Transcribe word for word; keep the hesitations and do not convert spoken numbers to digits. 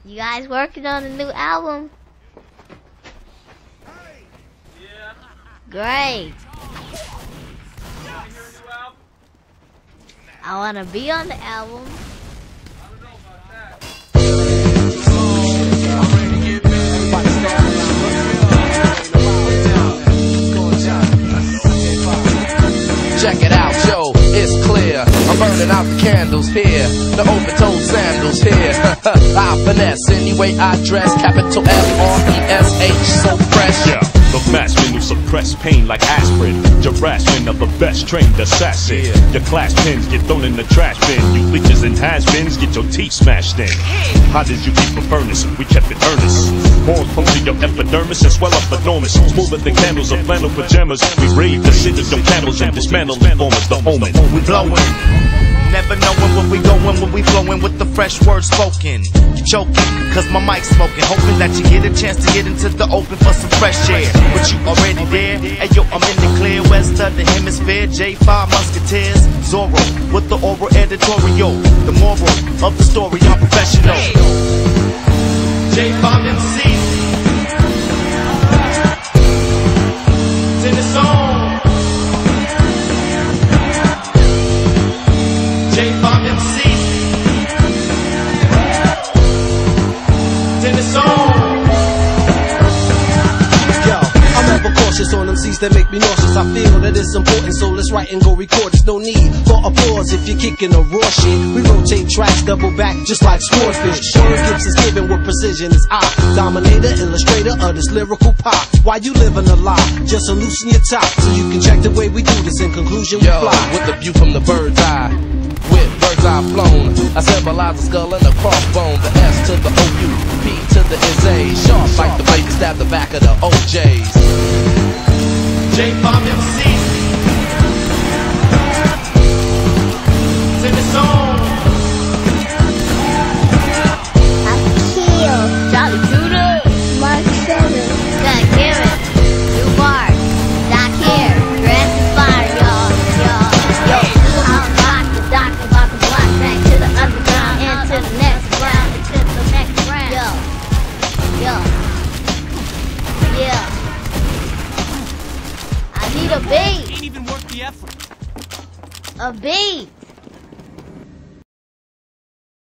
You guys working on a new album? Yeah. Great. I want to be on the album. I don't know about that. Check it out, yo, it's clear. I'm burning out the candles here, the open-toed sandals here. I finesse any way I dress, capital F R E S H, so fresh. Yeah, the masculine who suppress pain like aspirin. Harassment of the best trained assassin. Yeah. Your class pins get thrown in the trash bin. You bleachers and has-beens get your teeth smashed in. How did you keep a furnace? We kept it earnest. Balls puncture your epidermis and swell up enormous. Smoother than candles of flannel pajamas. We raid the city of candles and dismantle informers. The omen. We blowing, never knowing where we going when we flowing with the fresh words spoken. Choking, cause my mic's smoking. Hoping that you get a chance to get into the open for some fresh air. But you already there, hey yo, I'm in the clear. West of the hemisphere, J five Musketeers. Zorro, with the oral editorial. The moral of the story, I'm professional. J five M C. It's in the song. J five M C. It's in the song. Yo, I'm ever cautious on M Cs that make me nauseous. I feel that it's important, so let's write and go record. There's no need for applause if you're kicking a raw shit. We rotate tracks, double back, just like swordfish. Sean Gibbs is given with precision as I, dominator, illustrator of this lyrical pop. Why you living a lie? Just to loosen your top, so you can check the way we do this. In conclusion, we Yo, fly. with the view from the bird's eye, with bird's eye flown, I symbolize a skull and a crossbone. The S to the O U, P to the is A. Sharp like the blade to stab the back of the O Js. J five M C. It's in the song. Akil, Jolly Judah, Mark Seven, Scott Garrett, New Mark, Doc here, Dress is fire, y'all, y'all, yo. I'm rock the doc about the block, back to the underground, and to the next round, and to the next round, yo, yo, yeah. I need a beat, Ain't even worth the effort. a beat.